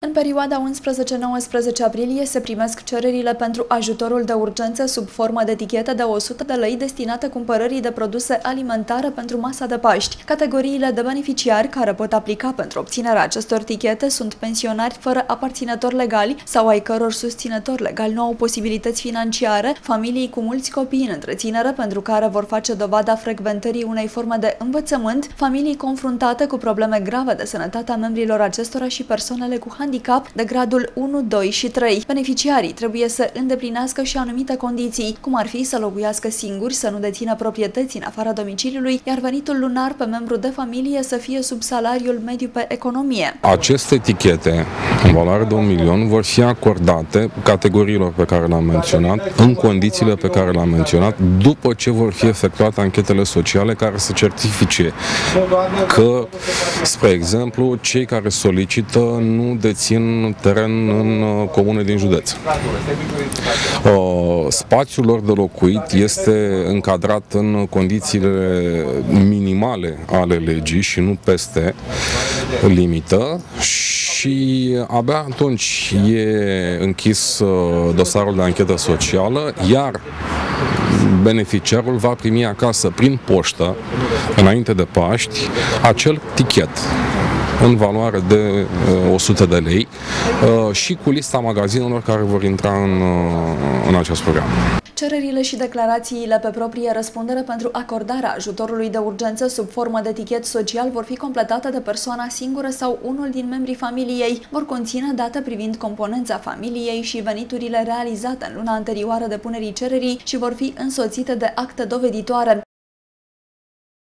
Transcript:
În perioada 11-19 aprilie se primesc cererile pentru ajutorul de urgență sub formă de etichetă de 100 de lei destinate cumpărării de produse alimentare pentru masa de Paști. Categoriile de beneficiari care pot aplica pentru obținerea acestor etichete sunt pensionari fără aparținători legali sau ai căror susținători legali nu au posibilități financiare, familii cu mulți copii în întreținere pentru care vor face dovada frecventării unei forme de învățământ, familii confruntate cu probleme grave de sănătate a membrilor acestora și persoanele cu handicap de gradul 1, 2 și 3. Beneficiarii trebuie să îndeplinească și anumite condiții, cum ar fi să locuiască singuri, să nu dețină proprietăți în afara domiciliului, iar venitul lunar pe membru de familie să fie sub salariul mediu pe economie. Aceste etichete, în valoare de 1.000.000, vor fi acordate categoriilor pe care le-am menționat, în condițiile pe care le-am menționat, după ce vor fi efectuate anchetele sociale care să certifice că, spre exemplu, cei care solicită nu dețin teren în comune din județ. Spațiul lor de locuit este încadrat în condițiile minimale ale legii și nu peste limită și abia atunci e închis dosarul de anchetă socială, iar beneficiarul va primi acasă prin poștă, înainte de Paști, acel tichet în valoare de 100 de lei și cu lista magazinelor care vor intra în acest program. Cererile și declarațiile pe proprie răspundere pentru acordarea ajutorului de urgență sub formă de tichet social vor fi completate de persoana singură sau unul din membrii familiei. Vor conține date privind componența familiei și veniturile realizate în luna anterioară depunerii cererii și vor fi însoțite de acte doveditoare.